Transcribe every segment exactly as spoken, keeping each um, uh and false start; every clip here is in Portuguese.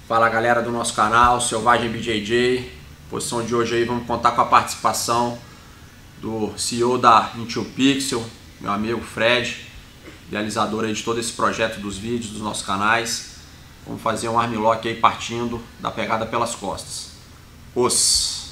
Fala galera do nosso canal, Selvagem B J J. Posição de hoje aí vamos contar com a participação do C E O da Intuition Pixel, meu amigo Fred, idealizador aí de todo esse projeto dos vídeos dos nossos canais. Vamos fazer um armlock aí partindo da pegada pelas costas. Os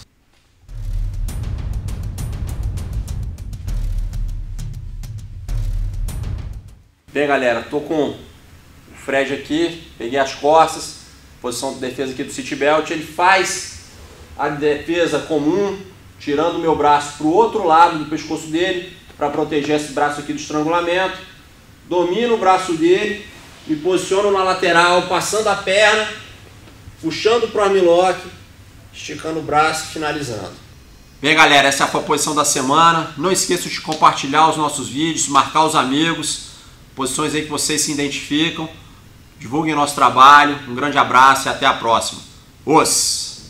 Bem galera, tô com o Fred aqui, peguei as costas, posição de defesa aqui do seat belt. Ele faz a defesa comum, tirando o meu braço para o outro lado do pescoço dele, para proteger esse braço aqui do estrangulamento. Domino o braço dele, me posiciono na lateral, passando a perna, puxando para o armlock, esticando o braço e finalizando. Bem galera, essa foi a posição da semana. Não esqueça de compartilhar os nossos vídeos, marcar os amigos, posições aí que vocês se identificam. Divulguem nosso trabalho. Um grande abraço e até a próxima. Os!